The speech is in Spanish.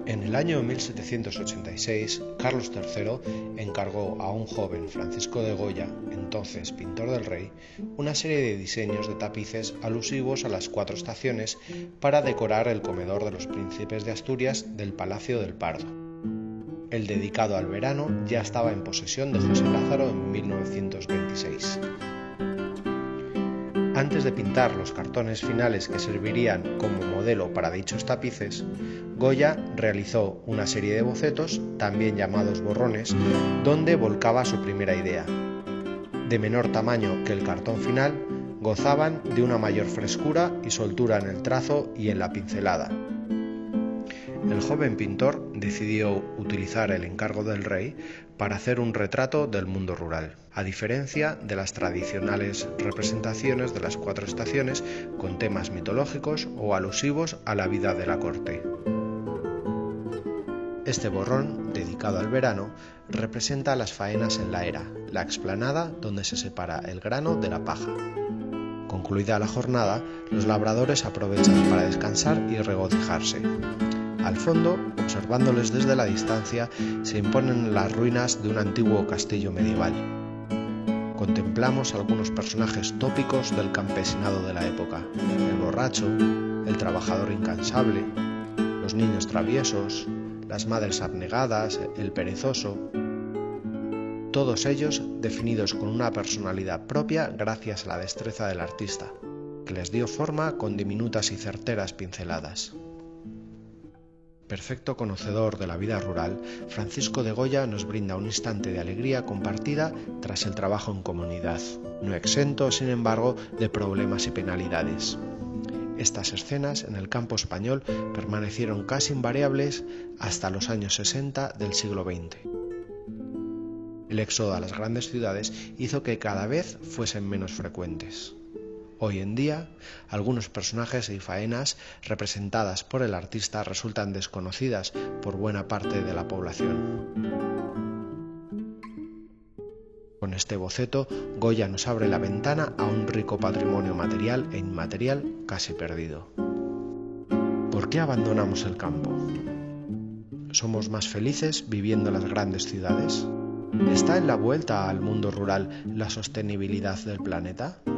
En el año 1786, Carlos III encargó a un joven Francisco de Goya, entonces pintor del rey, una serie de diseños de tapices alusivos a las 4 estaciones para decorar el comedor de los príncipes de Asturias del Palacio del Pardo. El dedicado al verano ya estaba en posesión de José Lázaro en 1926. Antes de pintar los cartones finales que servirían como modelo para dichos tapices, Goya realizó una serie de bocetos, también llamados borrones, donde volcaba su primera idea. De menor tamaño que el cartón final, gozaban de una mayor frescura y soltura en el trazo y en la pincelada. El joven pintor decidió utilizar el encargo del rey para hacer un retrato del mundo rural, a diferencia de las tradicionales representaciones de las 4 estaciones con temas mitológicos o alusivos a la vida de la corte. Este borrón, dedicado al verano, representa las faenas en la era, la explanada donde se separa el grano de la paja. Concluida la jornada, los labradores aprovechan para descansar y regocijarse. Al fondo, observándoles desde la distancia, se imponen las ruinas de un antiguo castillo medieval. Contemplamos algunos personajes tópicos del campesinado de la época: el borracho, el trabajador incansable, los niños traviesos, las madres abnegadas, el perezoso. Todos ellos definidos con una personalidad propia gracias a la destreza del artista, que les dio forma con diminutas y certeras pinceladas. Perfecto conocedor de la vida rural, Francisco de Goya nos brinda un instante de alegría compartida tras el trabajo en comunidad, no exento, sin embargo, de problemas y penalidades. Estas escenas en el campo español permanecieron casi invariables hasta los años 60 del siglo XX. El éxodo a las grandes ciudades hizo que cada vez fuesen menos frecuentes. Hoy en día, algunos personajes y faenas representadas por el artista resultan desconocidas por buena parte de la población. Con este boceto, Goya nos abre la ventana a un rico patrimonio material e inmaterial casi perdido. ¿Por qué abandonamos el campo? ¿Somos más felices viviendo en las grandes ciudades? ¿Está en la vuelta al mundo rural la sostenibilidad del planeta?